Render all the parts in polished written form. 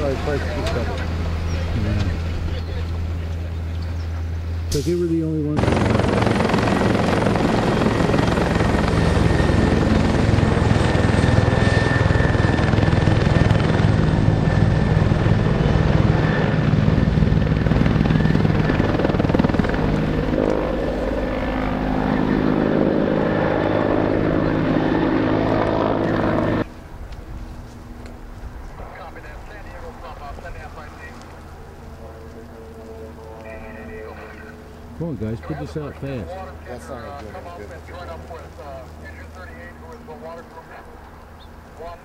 probably twice as trouble. Yeah. So they were the only ones. Come on, guys, put this out fast. That's not going to do any good. Join up with Engine 38, who is the water group. One.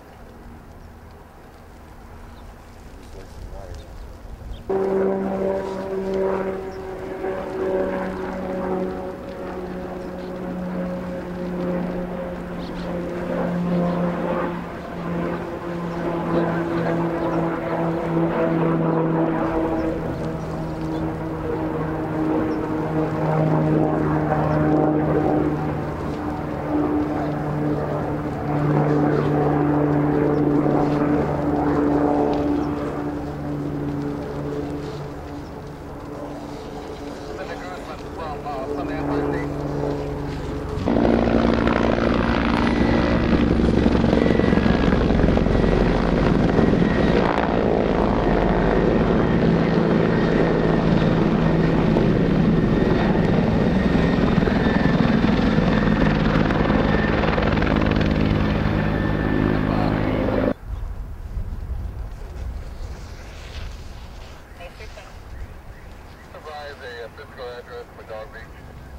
A physical address for Dog Beach.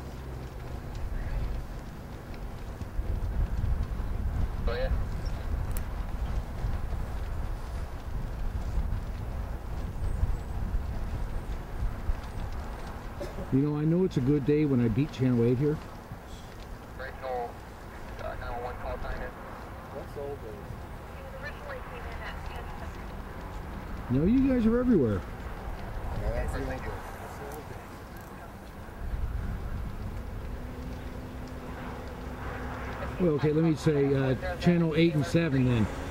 Oh yeah. You know, I know it's a good day when I beat Channel 8 here. Rachel, 911 call sign in. That's old days. Originally came in at 10. No, you guys are everywhere. Yeah, that's the old days. Well, okay, let me say Channel 8 and 7 then.